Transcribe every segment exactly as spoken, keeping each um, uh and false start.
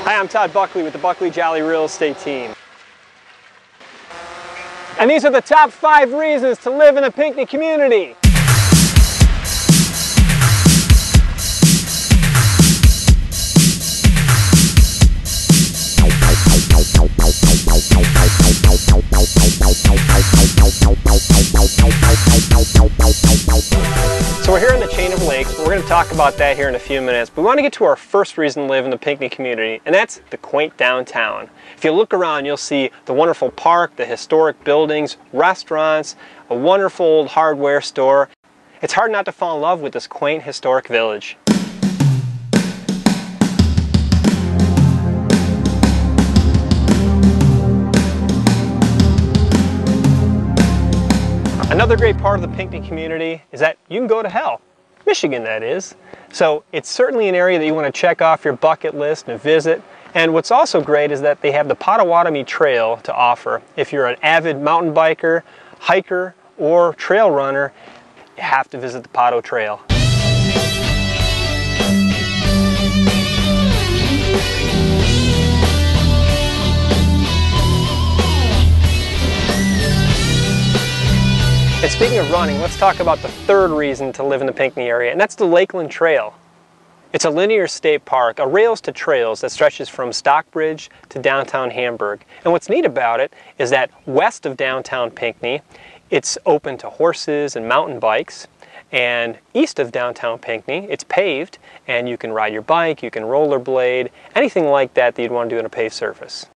Hi, I'm Todd Buckley with the Buckley Jolly Real Estate Team. And these are the top five reasons to live in the Pinckney community. So we're here in the chain of lakes. We're going to talk about that here in a few minutes. But we want to get to our first reason to live in the Pinckney community, and that's the quaint downtown. If you look around, you'll see the wonderful park, the historic buildings, restaurants, a wonderful old hardware store. It's hard not to fall in love with this quaint historic village. Another great part of the Pinckney community is that you can go to hell. Michigan, that is. So it's certainly an area that you want to check off your bucket list and visit. And what's also great is that they have the Potawatomi Trail to offer. If you're an avid mountain biker, hiker, or trail runner, you have to visit the Potto Trail. And speaking of running, let's talk about the third reason to live in the Pinckney area, and that's the Lakeland Trail. It's a linear state park, a rails to trails that stretches from Stockbridge to downtown Hamburg. And what's neat about it is that west of downtown Pinckney, it's open to horses and mountain bikes. And east of downtown Pinckney, it's paved, and you can ride your bike, you can rollerblade, anything like that that you'd want to do on a paved surface.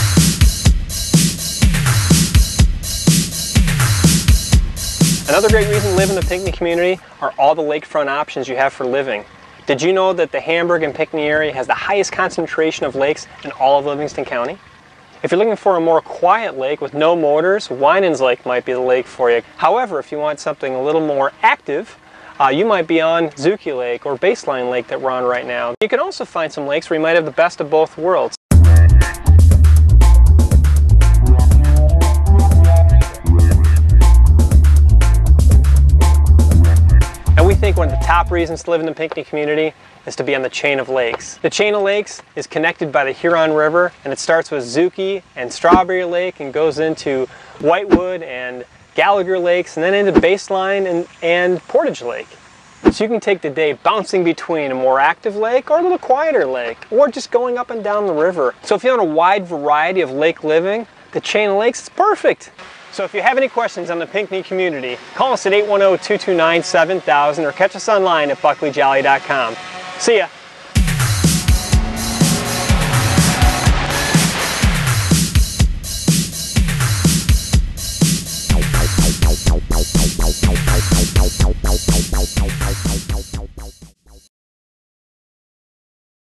Another great reason to live in the Pinckney community are all the lakefront options you have for living. Did you know that the Hamburg and Pinckney area has the highest concentration of lakes in all of Livingston County? If you're looking for a more quiet lake with no motors, Winans Lake might be the lake for you. However, if you want something a little more active, uh, you might be on Zuki Lake or Baseline Lake that we're on right now. You can also find some lakes where you might have the best of both worlds. And we think one of the top reasons to live in the Pinckney community is to be on the chain of lakes. The chain of lakes is connected by the Huron River, and it starts with Zuki and Strawberry Lake and goes into Whitewood and Gallagher Lakes and then into Baseline and, and Portage Lake. So you can take the day bouncing between a more active lake or a little quieter lake, or just going up and down the river. So if you want a wide variety of lake living, the chain of lakes is perfect. So if you have any questions on the Pinckney community, call us at eight one zero, two two nine, seven thousand or catch us online at buckley jolly dot com. See ya!